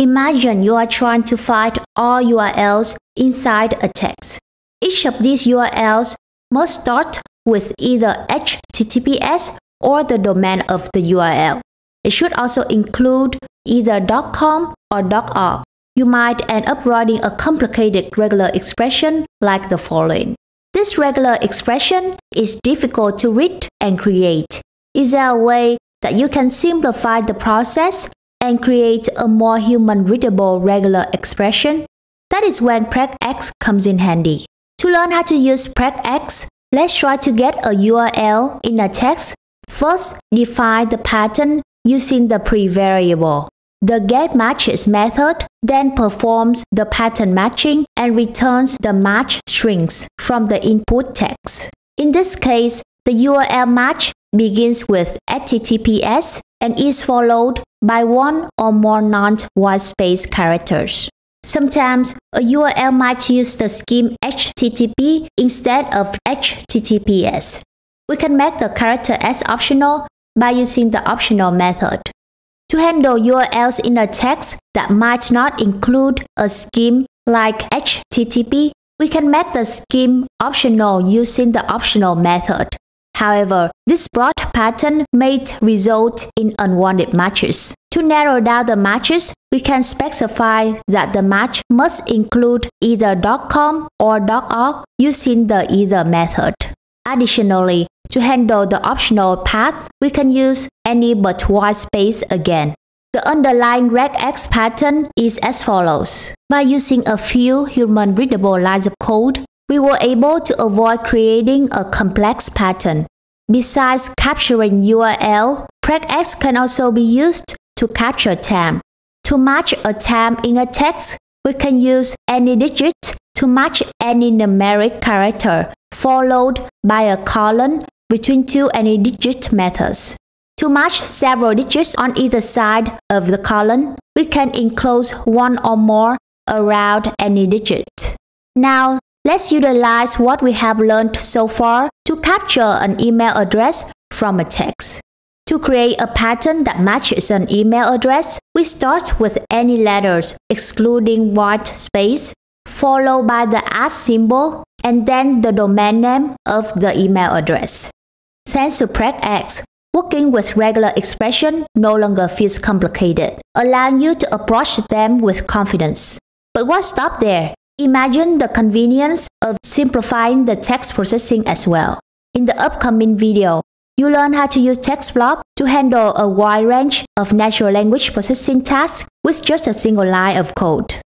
Imagine you are trying to find all URLs inside a text. Each of these URLs must start with either HTTPS or the domain of the URL. It should also include either .com or .org. You might end up writing a complicated regular expression like the following. This regular expression is difficult to read and create. Is there a way that you can simplify the process and create a more human-readable regular expression? That is when pregx comes in handy. To learn how to use pregx, let's try to get a URL in a text. First, define the pattern using the pre-variable. The getMatches method then performs the pattern matching and returns the match strings from the input text. In this case, the URL match begins with HTTPS and is followed by one or more non-white space characters. Sometimes, a URL might use the scheme HTTP instead of HTTPS. We can make the character as optional by using the optional method. To handle URLs in a text that might not include a scheme like HTTP, we can make the scheme optional using the optional method. However, this broad pattern may result in unwanted matches. To narrow down the matches, we can specify that the match must include either .com or .org using the either method. Additionally, to handle the optional path, we can use any but white space again. The underlying regex pattern is as follows. By using a few human-readable lines of code, we were able to avoid creating a complex pattern. Besides capturing URL, pregx can also be used to capture time. To match a time in a text, we can use any digit to match any numeric character, followed by a colon between two AnyDigit methods. To match several digits on either side of the colon, we can enclose one or more around AnyDigit. Now, let's utilize what we have learned so far to capture an email address from a text. To create a pattern that matches an email address, we start with any letters excluding white space, followed by the @ symbol, and then the domain name of the email address. Thanks to pregx, working with regular expression no longer feels complicated, allowing you to approach them with confidence. But why stop there? Imagine the convenience of simplifying the text processing as well. In the upcoming video, you learn how to use TextBlob to handle a wide range of natural language processing tasks with just a single line of code.